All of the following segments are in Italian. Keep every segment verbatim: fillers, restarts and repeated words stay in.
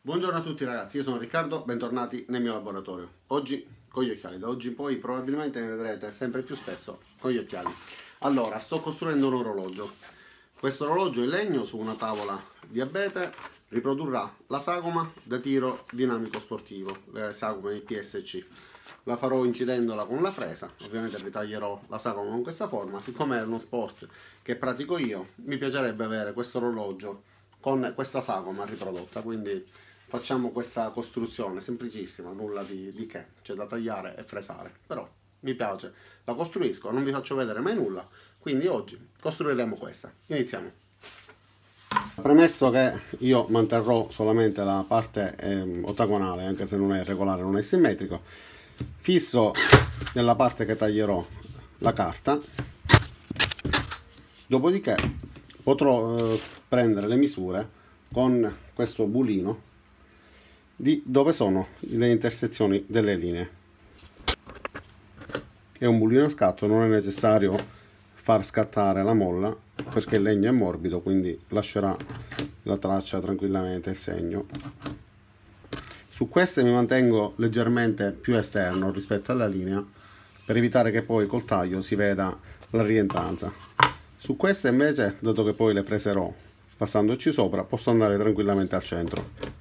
Buongiorno a tutti ragazzi, io sono Riccardo, bentornati nel mio laboratorio. Oggi con gli occhiali, da oggi in poi probabilmente mi vedrete sempre più spesso con gli occhiali. Allora, sto costruendo un orologio. Questo orologio in legno su una tavola di abete riprodurrà la sagoma da tiro dinamico sportivo, le sagome P S C. La farò incidendola con la fresa, ovviamente ritaglierò la sagoma con questa forma. Siccome è uno sport che pratico io, mi piacerebbe avere questo orologio con questa sagoma riprodotta, quindi facciamo questa costruzione semplicissima, nulla di, di che, c'è da tagliare e fresare, però mi piace, la costruisco, non vi faccio vedere mai nulla, quindi oggi costruiremo questa. Iniziamo. Premesso che io manterrò solamente la parte eh, ottagonale, anche se non è regolare, non è simmetrico, fisso nella parte che taglierò la carta, dopodiché potrò eh, prendere le misure con questo bulino di dove sono le intersezioni delle linee. È un bulino a scatto, non è necessario far scattare la molla perché il legno è morbido, quindi lascerà la traccia tranquillamente, il segno. Su queste mi mantengo leggermente più esterno rispetto alla linea per evitare che poi col taglio si veda la rientranza. Su queste invece, dato che poi le freserò passandoci sopra, posso andare tranquillamente al centro.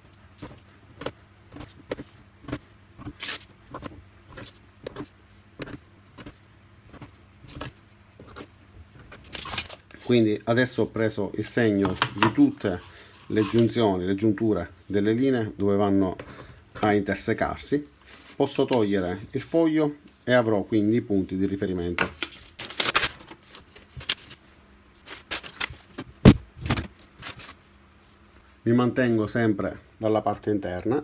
Quindi adesso ho preso il segno di tutte le giunzioni, le giunture delle linee dove vanno a intersecarsi. Posso togliere il foglio e avrò quindi i punti di riferimento. Mi mantengo sempre dalla parte interna.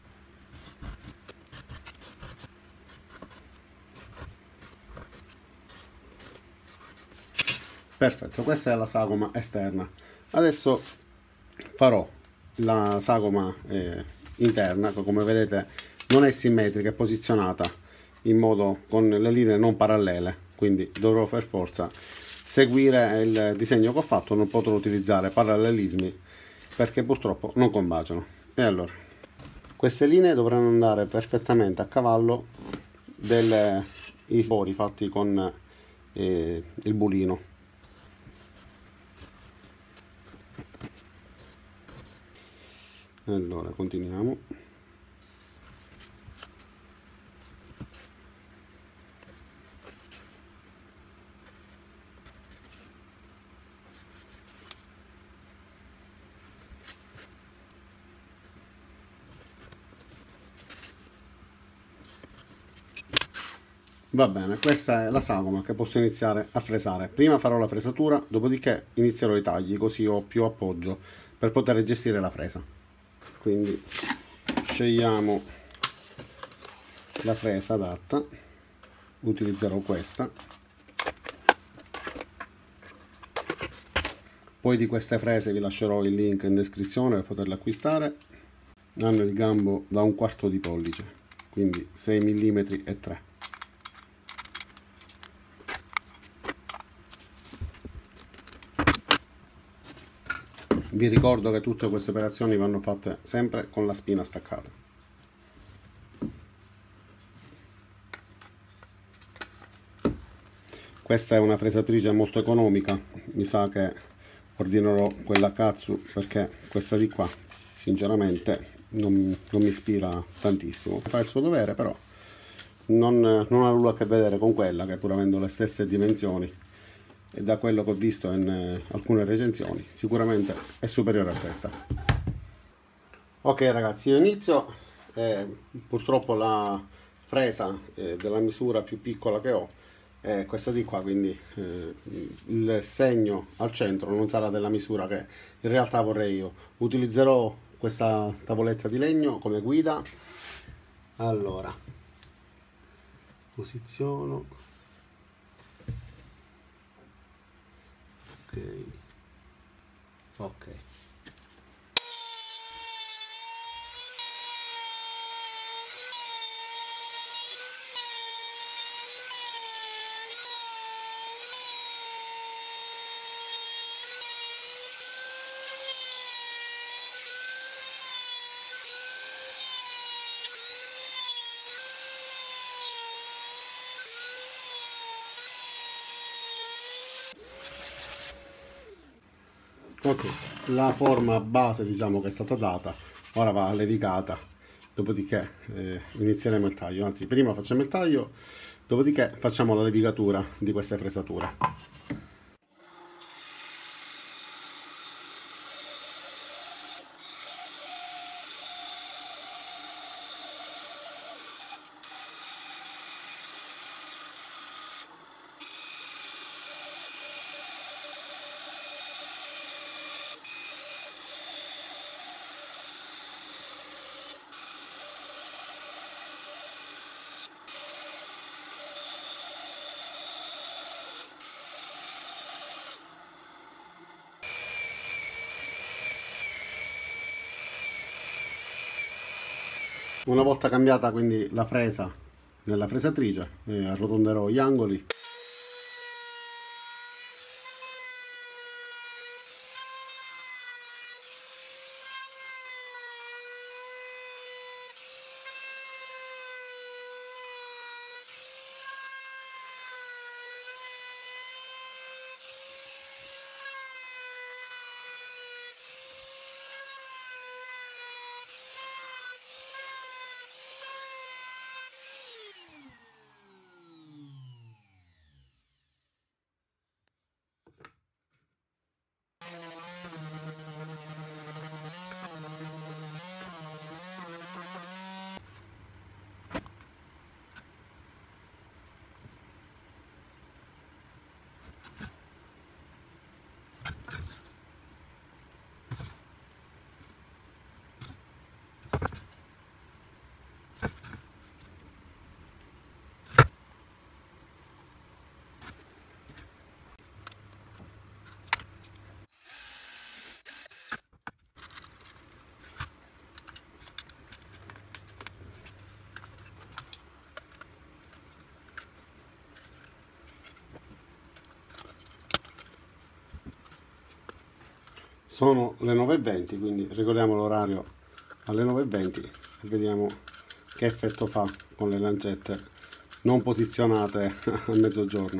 Perfetto, questa è la sagoma esterna. Adesso farò la sagoma eh, interna, che come vedete non è simmetrica, è posizionata in modo con le linee non parallele, quindi dovrò per forza seguire il disegno che ho fatto, non potrò utilizzare parallelismi perché purtroppo non combaciano. E allora, queste linee dovranno andare perfettamente a cavallo dei fori fatti con eh, il bulino. Allora, continuiamo. Va bene, questa è la sagoma che posso iniziare a fresare. Prima farò la fresatura, dopodiché inizierò i tagli, così ho più appoggio per poter gestire la fresa. Quindi scegliamo la fresa adatta, utilizzerò questa. Poi di queste frese vi lascerò il link in descrizione per poterle acquistare. Hanno il gambo da un quarto di pollice, quindi sei millimetri e tre. Vi ricordo che tutte queste operazioni vanno fatte sempre con la spina staccata. Questa è una fresatrice molto economica, mi sa che ordinerò quella Katsu perché questa di qua sinceramente non, non mi ispira tantissimo. Fa il suo dovere, però non, non ha nulla a che vedere con quella, che pur avendo le stesse dimensioni e da quello che ho visto in eh, alcune recensioni sicuramente è superiore a questa. Ok ragazzi, io inizio, eh, purtroppo la fresa eh, della misura più piccola che ho è questa di qua, quindi eh, il segno al centro non sarà della misura che in realtà vorrei io. Utilizzerò questa tavoletta di legno come guida. Allora, posiziono, ok, ok. Ok, la forma base diciamo che è stata data, ora va levigata, dopodiché eh, inizieremo il taglio, anzi prima facciamo il taglio, dopodiché facciamo la levigatura di queste fresature. Una volta cambiata quindi la fresa nella fresatrice, eh, arrotonderò gli angoli. Sono le nove e venti, quindi regoliamo l'orario alle nove e venti e vediamo che effetto fa con le lancette non posizionate a mezzogiorno.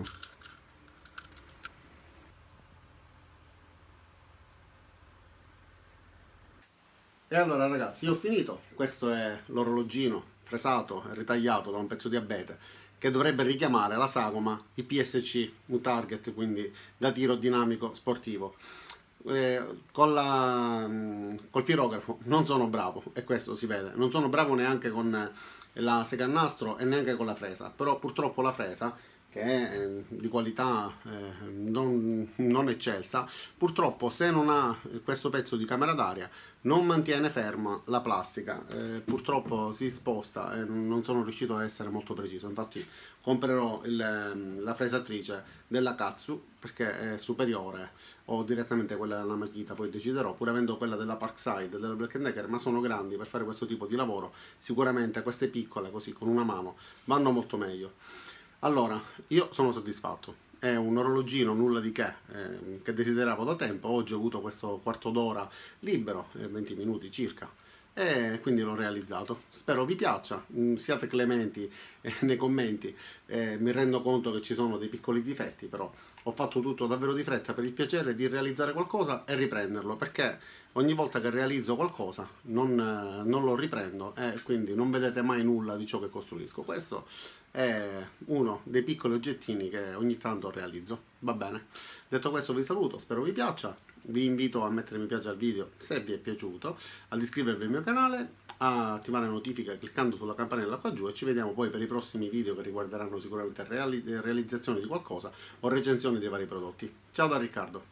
E allora ragazzi, io ho finito, questo è l'orologino fresato e ritagliato da un pezzo di abete che dovrebbe richiamare la sagoma I P S C, un target, quindi da tiro dinamico sportivo. Eh, con la, col pirografo non sono bravo e questo si vede, non sono bravo neanche con la segannastro e neanche con la fresa, però purtroppo la fresa che è eh, di qualità eh, non, non eccelsa, purtroppo se non ha questo pezzo di camera d'aria non mantiene ferma la plastica, eh, purtroppo si sposta e non sono riuscito a essere molto preciso, infatti comprerò il, la fresatrice della Katsu perché è superiore o direttamente quella della Makita, poi deciderò, pur avendo quella della Parkside, della Black and Decker, ma sono grandi per fare questo tipo di lavoro, sicuramente queste piccole così con una mano vanno molto meglio. Allora, io sono soddisfatto, è un orologino nulla di che, eh, che desideravo da tempo, oggi ho avuto questo quarto d'ora libero, eh, venti minuti circa, e quindi l'ho realizzato. Spero vi piaccia, mm, siate clementi eh, nei commenti, eh, mi rendo conto che ci sono dei piccoli difetti, però ho fatto tutto davvero di fretta per il piacere di realizzare qualcosa e riprenderlo, perché ogni volta che realizzo qualcosa non, eh, non lo riprendo e quindi non vedete mai nulla di ciò che costruisco. Questo è uno dei piccoli oggettini che ogni tanto realizzo. Va bene. Detto questo vi saluto, spero vi piaccia. Vi invito a mettere mi piace al video se vi è piaciuto, ad iscrivervi al mio canale, a attivare le notifiche cliccando sulla campanella qua giù e ci vediamo poi per i prossimi video che riguarderanno sicuramente reali- realizzazione di qualcosa o recensioni dei vari prodotti. Ciao da Riccardo.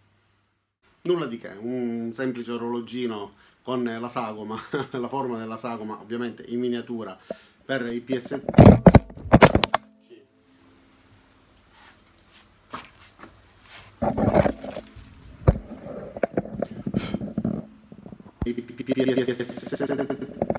Nulla di che, un semplice orologino con la sagoma, la forma della sagoma ovviamente in miniatura per i P S. P S